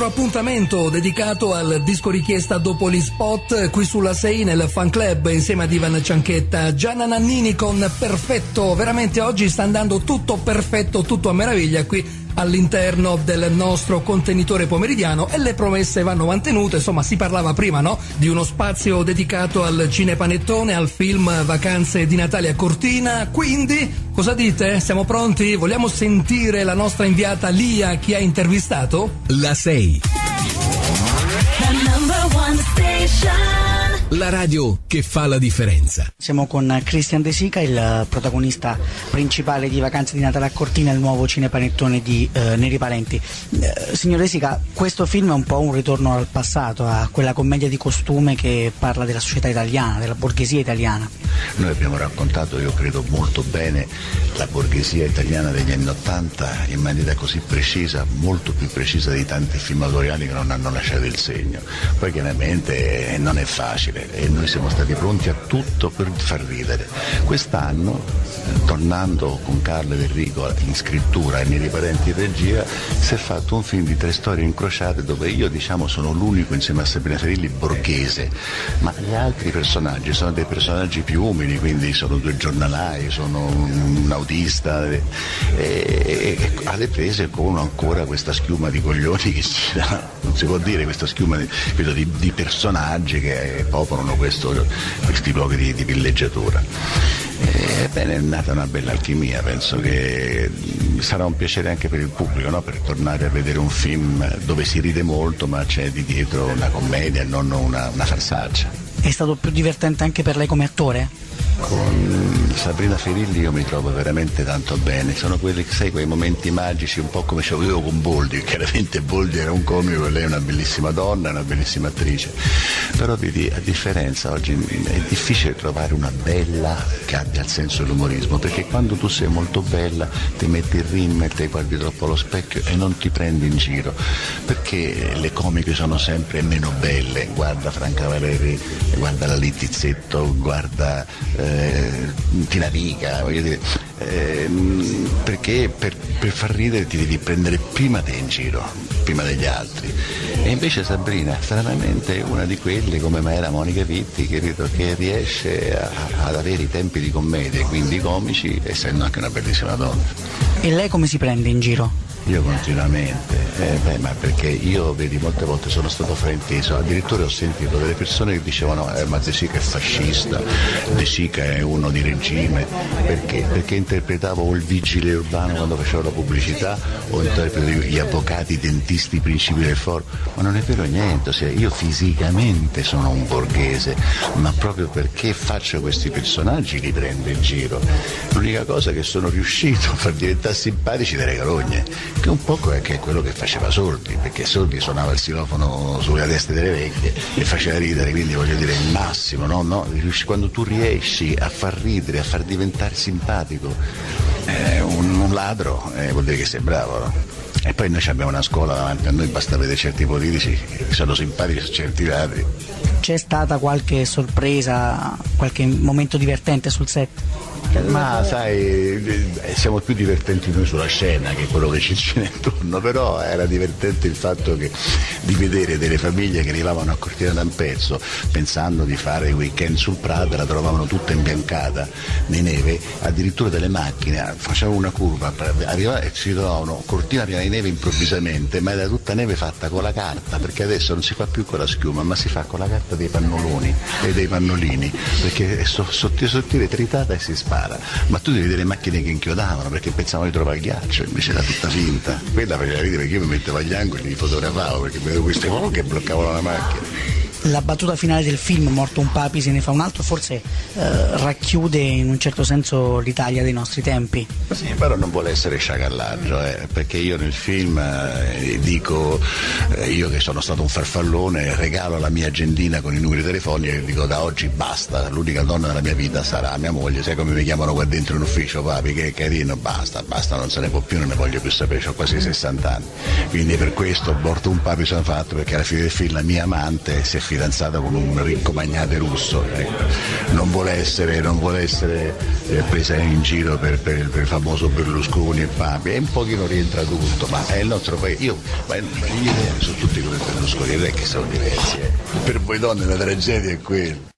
nostro appuntamento dedicato al disco richiesta dopo gli spot qui sulla 6 nel fan club insieme ad Ivan Cianchetta. Gianna Nannini con Perfetto, veramente oggi sta andando tutto perfetto, tutto a meraviglia qui all'interno del nostro contenitore pomeridiano e le promesse vanno mantenute. Insomma, si parlava prima, no? Di uno spazio dedicato al cinepanettone, al film Vacanze di Natale a Cortina. Quindi, cosa dite? Siamo pronti? Vogliamo sentire la nostra inviata Lia, chi ha intervistato? La 6. La radio che fa la differenza. Siamo con Christian De Sica, il protagonista principale di Vacanze di Natale a Cortina, il nuovo cinepanettone di Neri Parenti. Signor De Sica, questo film è un po' un ritorno al passato, a quella commedia di costume che parla della società italiana, della borghesia italiana. Noi abbiamo raccontato, io credo molto bene, la borghesia italiana degli anni '80 in maniera così precisa, molto più precisa di tanti film autoriali che non hanno lasciato il segno. Poi chiaramente non è facile e noi siamo stati pronti a tutto per far ridere. Quest'anno, tornando con Carlo ed Enrico in scrittura e Neri Parenti in regia, si è fatto un film di 3 storie incrociate dove io, diciamo, sono l'unico insieme a Sabrina Ferilli borghese, ma gli altri personaggi sono dei personaggi più umili, quindi sono 2 giornalai, sono un autista e alle prese con ancora questa schiuma di coglioni che non si può dire, questa schiuma di personaggi che popolano questi luoghi di villeggiatura. Ebbene, è nata una bella alchimia, penso che sarà un piacere anche per il pubblico, no? Per tornare a vedere un film dove si ride molto ma c'è di dietro una commedia e non una farsaccia. È stato più divertente anche per lei come attore? Con Sabrina Ferilli io mi trovo veramente tanto bene, sono quelli, sai, quei momenti magici, un po' come c'avevo io con Boldi. Chiaramente Boldi era un comico e lei è una bellissima donna, una bellissima attrice, però vedi, a differenza oggi è difficile trovare una bella che abbia il senso dell'umorismo, perché quando tu sei molto bella ti metti il rim e ti guardi troppo allo specchio e non ti prendi in giro, perché le comiche sono sempre meno belle. Guarda Franca Valeri, guarda la Littizzetto, guarda Tina Vica, voglio dire, perché per far ridere ti devi prendere prima te in giro, prima degli altri. E invece Sabrina stranamente è una di quelle, come era Monica Vitti, che riesce ad avere i tempi di commedia, quindi comici, essendo anche una bellissima donna. E lei come si prende in giro? Io continuamente, ma perché io, vedi, molte volte sono stato frainteso, addirittura ho sentito delle persone che dicevano ma De Sica è fascista, De Sica è uno di regime, perché interpretavo o il vigile urbano quando facevo la pubblicità o interpretavo gli avvocati, i dentisti, i principi del foro, ma non è vero niente, ossia, io fisicamente sono un borghese, ma proprio perché faccio questi personaggi li prendo in giro. L'unica cosa che sono riuscito a far diventare simpatici delle carogne, che un po' è quello che faceva Sordi, perché Sordi suonava il xilofono sulle teste delle vecchie e faceva ridere, quindi voglio dire il massimo, no? Quando tu riesci a far ridere, a far diventare simpatico un ladro, vuol dire che sei bravo, no? E poi noi abbiamo una scuola davanti a noi, basta vedere certi politici che sono simpatici su certi ladri. C'è stata qualche sorpresa, qualche momento divertente sul set? Ma sai, siamo più divertenti noi sulla scena che quello che ci gira intorno, però era divertente il fatto di vedere delle famiglie che arrivavano a Cortina d'Ampezzo pensando di fare il weekend sul Prato, la trovavano tutta imbiancata di neve, addirittura delle macchine facevano una curva, arrivavano e si trovavano Cortina piena di neve improvvisamente, ma era tutta neve fatta con la carta, perché adesso non si fa più con la schiuma ma si fa con la carta dei pannoloni e dei pannolini, perché è sottile tritata e si spara. Ma tu devi vedere le macchine che inchiodavano perché pensavano di trovare il ghiaccio, invece era tutta finta. Quella faceva ridere perché io mi mettevo agli angoli e li fotografavo perché vedevo queste cose che bloccavano la macchina. La battuta finale del film, morto un papi se ne fa un altro, forse racchiude in un certo senso l'Italia dei nostri tempi. Sì, però non vuole essere sciacallaggio, perché io nel film dico, io che sono stato un farfallone, regalo la mia agendina con i numeri telefonici e dico da oggi basta, l'unica donna della mia vita sarà mia moglie, sai come mi chiamano qua dentro in ufficio, papi che carino, basta, non se ne può più, non ne voglio più sapere, ho quasi 60 anni, quindi per questo morto un papi sono fatto, perché alla fine del film la mia amante si è fidanzata con un ricco magnate russo, ecco. Non vuole essere presa in giro per il famoso Berlusconi e Papi, e un pochino rientra tutto, ma è il nostro paese. Io gli italiani sono tutti come Berlusconi, non è che sono diversi. Per voi donne la tragedia è quella.